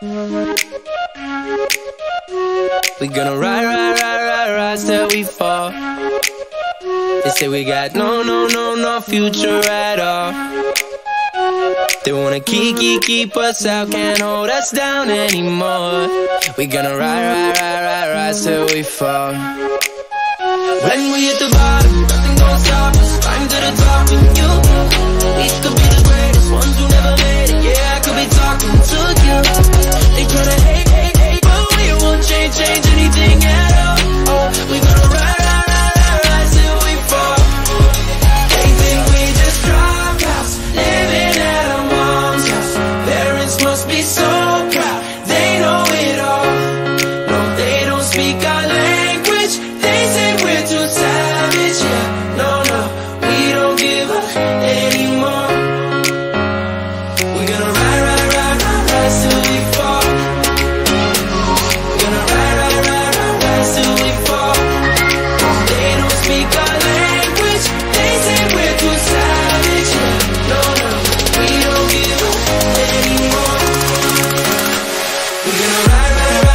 We gonna rise till we fall. They say we got no future at all. They wanna keep us out, can't hold us down anymore. We gonna rise till we fall. When we hit the bottom, nothing gon' stop us. Climb to the top with you. We could be the greatest ones who never made it. Yeah, I could be talking to you. They tryna hate, but we won't change anything at all. Oh, we gonna rise till we fall. They think we just drop house, living at our mom's house. Parents must be so proud, they know it all. No, they don't speak our language. They say we're too savage. Yeah, no, we don't give up anymore. We're gonna rise till we fall. We're gonna rise till we fall. They don't speak our language. They say we're too savage. Yeah, no, we don't give up anymore. We're gonna rise.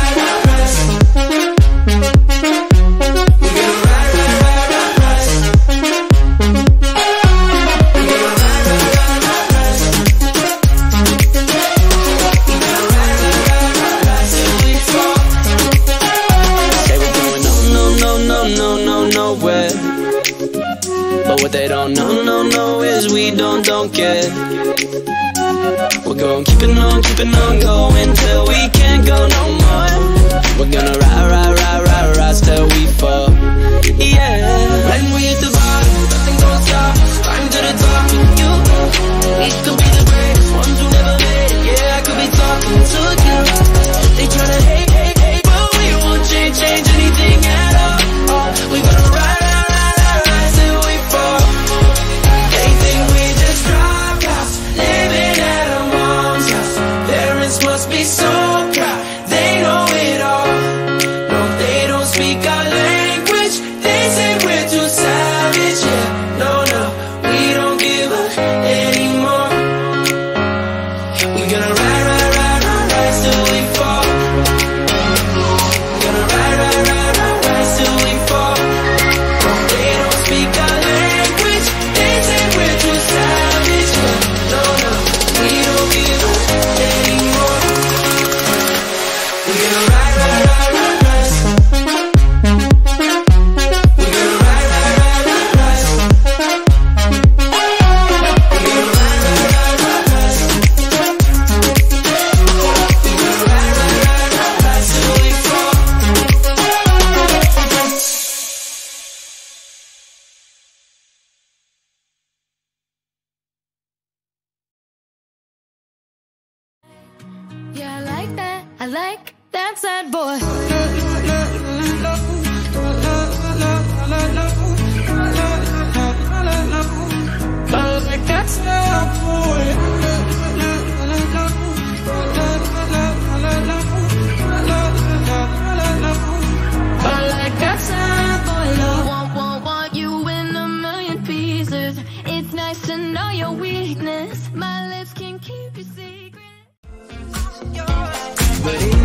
But what they don't know is we don't care. We're gonna keep it on going till we can't go no more. We're gonna rise till we fall. Yeah. When we hit the bottom, nothing gon' stop us. Climb to the top with you. We could be the greatest ones who never made it. Yeah, I could be talking to you. They tryna hate, but we won't change anything at all. Oh, we gonna rise till we fall. They think we just dropped house, living at our mom's house. Parents must be so proud, they know it all. No, they don't speak our language. They say we're too savage. Yeah, no, we don't give up anymore. We gonna rise till we fall. Gonna rise till we fall. They don't speak our language. They say we're too savage. Yeah, no, we don't give up anymore. We gonna rise. We gonna rise. We gonna rise. We gonna rise till we fall. Yeah, I like that. I like that sad boy. I like that sad boy. I like that sad boy. Want you in a million pieces. It's nice to know your weakness. My lips can keep you secret. But